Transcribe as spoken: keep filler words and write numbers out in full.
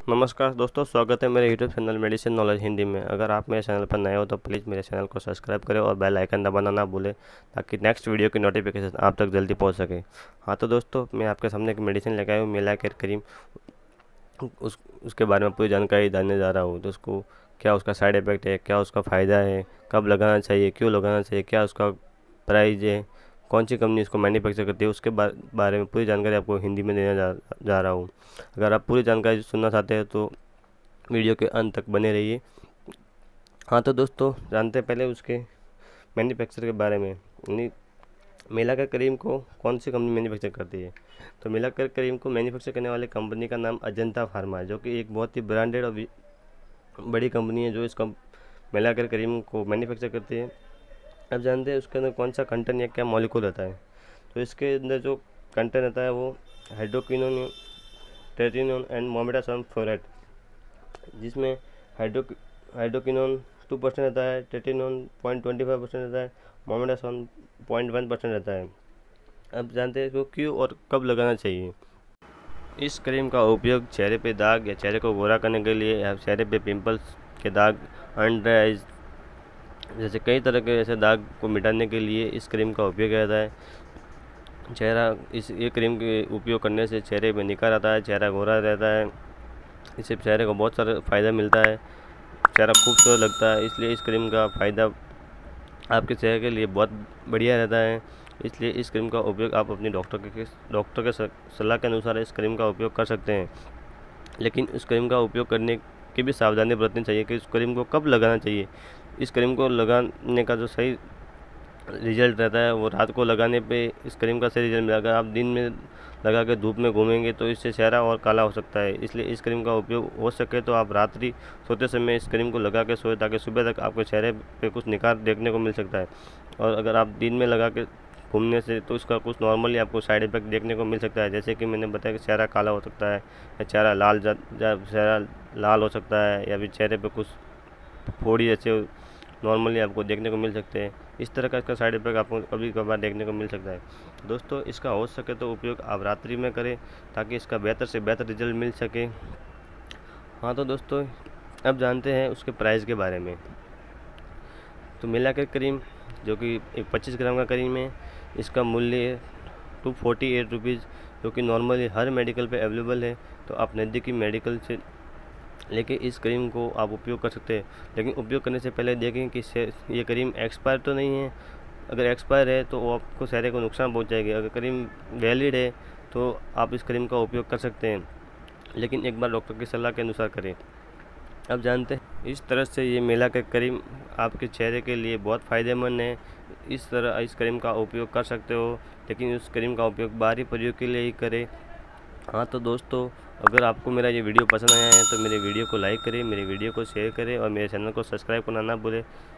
नमस्कार दोस्तों, स्वागत है मेरे YouTube channel medicine knowledge Hindi में। अगर आप मेरे चैनल पर नए हो तो प्लीज़ मेरे चैनल को सब्सक्राइब करें और बेल आइकन दबाना ना भूलें ताकि नेक्स्ट वीडियो की नोटिफिकेशन आप तक जल्दी पहुंच सके। हाँ तो दोस्तों, मैं आपके सामने एक मेडिसिन लेकर आया हूँ, मिला केयर क्रीम। उस उसके बारे में पूरी जानकारी जानने जा रहा हूँ। तो उसको क्या उसका साइड इफ़ेक्ट है, क्या उसका फ़ायदा है, कब लगाना चाहिए, क्यों लगाना चाहिए, क्या उसका प्राइस है, कौन सी कंपनी इसको मैन्युफैक्चर करती है, उसके बा, बारे में पूरी जानकारी आपको हिंदी में देने जा जा रहा हूँ। अगर आप पूरी जानकारी सुनना चाहते हैं तो वीडियो के अंत तक बने रहिए। हाँ तो दोस्तों, जानते हैं पहले उसके मैन्युफैक्चर के बारे में। यानी मिलाकर क्रीम को कौन सी कंपनी मैन्युफैक्चर करती है। तो मिलाकर क्रीम को मैन्युफैक्चर करने वाली कंपनी का नाम अजंता फार्मा है, जो कि एक बहुत ही ब्रांडेड और बड़ी कंपनी है जो इस कम मिलाकर क्रीम को मैन्युफैक्चर करती है। अब जानते हैं उसके अंदर कौन सा कंटेंट या क्या मॉलिक्यूल रहता है। तो इसके अंदर जो कंटेंट रहता है वो hydroquinone, tretinoin and mometasone fluoride, जिसमें हाइड्रो हाइड्रोक्विनोन टू परसेंट रहता है, tretinoin point twenty five percent रहता है, मोमेडासोन पॉइंट वन परसेंट रहता है। अब जानते हैं इसको क्यों और कब लगाना चाहिए। इस क्रीम का उपयोग चेहरे पे दाग या चेहरे को गोरा करने के लिए या चेहरे पे पिंपल्स के दाग, अंडर आइज जैसे कई तरह के ऐसे दाग को मिटाने के लिए इस क्रीम का उपयोग किया जाता है। चेहरा इस ये क्रीम के उपयोग करने से चेहरे में निखार आता है, चेहरा गोरा रहता है। इससे चेहरे को बहुत सारा फ़ायदा मिलता है, चेहरा खूबसूरत लगता है। इसलिए इस क्रीम का फ़ायदा आपके चेहरे के लिए बहुत बढ़िया रहता है। इसलिए इस क्रीम का उपयोग आप अपनी डॉक्टर के डॉक्टर के सलाह के अनुसार इस क्रीम का उपयोग कर सकते हैं। लेकिन इस क्रीम का उपयोग करने की भी सावधानी बरतनी चाहिए कि इस क्रीम को कब लगाना चाहिए। इस क्रीम को लगाने का जो सही रिजल्ट रहता है वो रात को लगाने पे इस क्रीम का सही रिजल्ट मिलेगा। अगर आप दिन में लगा के धूप में घूमेंगे तो इससे चेहरा और काला हो सकता है। इसलिए इस क्रीम का उपयोग हो सके तो आप रात्रि सोते समय इस क्रीम को लगा के सोए, ताकि सुबह तक आपके चेहरे पे कुछ निखार देखने को मिल सकता है। और अगर आप दिन में लगा के घूमने से तो इसका कुछ नॉर्मली आपको साइड इफेक्ट देखने को मिल सकता है, जैसे कि मैंने बताया कि चेहरा काला हो सकता है, या चेहरा लाल जा, जा चेहरा लाल हो सकता है, या फिर चेहरे पे कुछ फोड़ी जैसे नॉर्मली आपको देखने को मिल सकते हैं। इस तरह का इसका साइड इफेक्ट आपको कभी कभार देखने को मिल सकता है। दोस्तों, इसका हो सके तो उपयोग आप रात्रि में करें ताकि इसका बेहतर से बेहतर रिजल्ट मिल सके। हाँ तो दोस्तों, अब जानते हैं उसके प्राइस के बारे में। तो मिलाकर क्रीम जो कि एक पच्चीस ग्राम का क्रीम है, इसका मूल्य टू फोर्टी एट रुपीज़, जो कि नॉर्मली हर मेडिकल पे अवेलेबल है। तो आप नज़दीकी मेडिकल से लेके इस क्रीम को आप उपयोग कर सकते हैं। लेकिन उपयोग करने से पहले देखें कि ये क्रीम एक्सपायर तो नहीं है। अगर एक्सपायर है तो वो आपको चेहरे को नुकसान पहुंचाएगी। अगर क्रीम वैलिड है तो आप इस क्रीम का उपयोग कर सकते हैं, लेकिन एक बार डॉक्टर की सलाह के अनुसार करें। अब जानते हैं इस तरह से ये मिला के क्रीम आपके चेहरे के लिए बहुत फ़ायदेमंद है। इस तरह इस क्रीम का उपयोग कर सकते हो, लेकिन उस क्रीम का उपयोग बाहरी प्रयोग के लिए ही करें। हाँ तो दोस्तों, अगर आपको मेरा ये वीडियो पसंद आया है तो मेरे वीडियो को लाइक करें, मेरे वीडियो को शेयर करें और मेरे चैनल को सब्सक्राइब करना ना भूलें